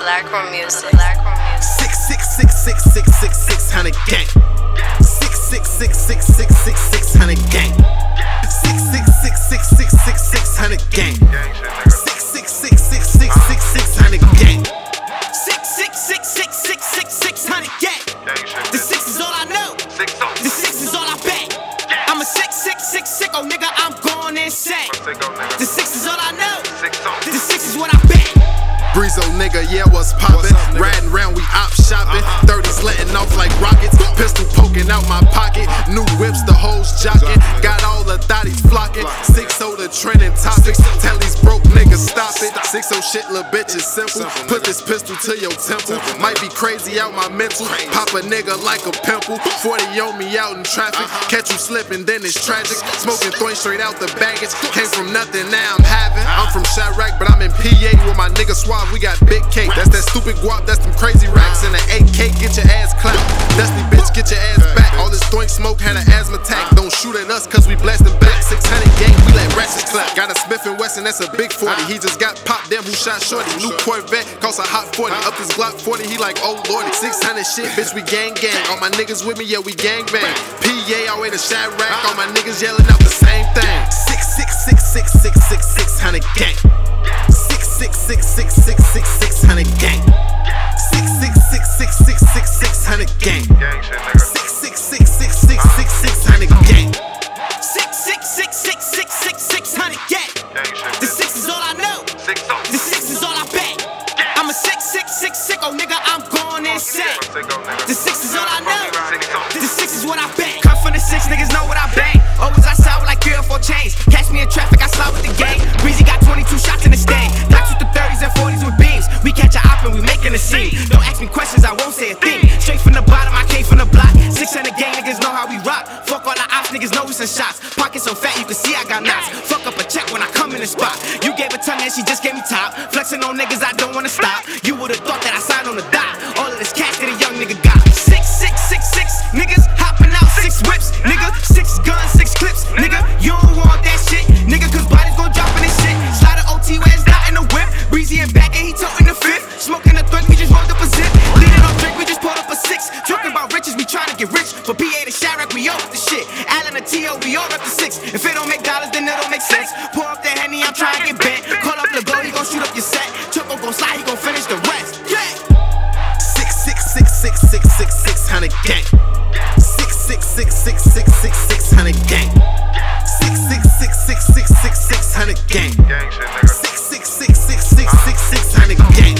Black Room Music. 666666600 gang. 666666600 gang. 666666600 gang. 666666600 gang. 666666600 gang. The 6 is all I know. The 6 is all I bet. I'm a 666 sicko nigga, I'm going insane. The 6 is all I know. The 6 is what I bet. Breezo nigga, yeah, what's poppin'? Riding round, we op shopping. 30s letting off like rockets. Pistol poking out my pocket. New whips, the hoes jocking. Got all the thotties flocking. 6-0 the trending topics. Tell these broke niggas stop it. 6-0 shit, little bitch, is simple. Put this pistol to your temple. Might be crazy out my mental. Pop a nigga like a pimple. 40 on me out in traffic. Catch you slipping, then it's tragic. Smoking throwing straight out the baggage. Came from nothing, now I'm having. I'm from Chirac, but I'm in PA with my nigga Suave. We got big cake. That's that stupid guap, that's them crazy racks. And the AK, get your ass clapped. Dusty bitch, get your ass back. All this doink smoke had an asthma attack. Don't shoot at us, cause we blast them back. 600 gang, we let ratchets clap. Got a Smith & Wesson, that's a big 40. He just got popped, damn, who shot shorty? New Corvette, cost a hot 40. Up his Glock 40, he like, oh lordy. 600 shit, bitch, we gang gang. All my niggas with me, yeah, we gang bang. PA, all way to Chirac. All my niggas yelling out the same thing. 666666600 gang. 666666600 gang. 666666600 gang. 666666600 gang. 666666600 gang. The 6 is all I know. The 6 is all I bet. I'm a 666 sicko nigga, I'm going insane. The 6 is all I know. The 6 is what I bet. Come from the 6, niggas know what I bang. Always outside with like 3 or 4 chains. Catch me in traffic, I slide with the gang. Breezy got 22 shots in the stain. Blacks with the 30s and 40s with beams. We catch a op and we making a scene. Don't ask me questions, I won't say a thing. Straight from the bottom, I came from the block. 600 gang niggas know how we rock. Fuck all the ops, niggas know we some shots. Pocket so fat, you can see I got knots. Fuck up a check when I come in the spot. You gave a tongue and she just gave me top. Flexing on niggas, I don't wanna stop. You would've thought that I signed on the dot. All of this cash that a young nigga got. 6666 niggas hopping out 6 whips. Nigga, 6 guns, 6 clips. Nigga, you don't want that shit. Nigga, cause bodies gon' drop in this shit. Slide a OT where it's not in the whip. Breezy and back and he toting the 5th. Smoking the thug, we just rolled up a zip. Leaning on drink, we just pulled up a 6. Talking about riches, we trying to get rich. For PA to Chirac, we all up the shit. Allen and T.O., we all up the 6. If it don't make dollars, then it don't make sense. Pour up the Henny, I'm trying to get bent. Call up LeGo, he gon' shoot up your set. Choco gon' slide, he gon' finish the rest. Yeah! 666666600 gang. 666666600 gang. 666666600 gang. 666666600 gang.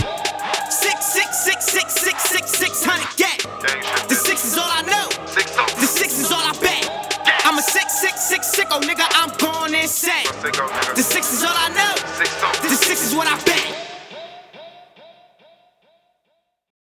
666666600 gang. The 6 is all I know. The 6 is all I bet. I'm a 666 sicko nigga, I'm going insane. The 6 is all I know.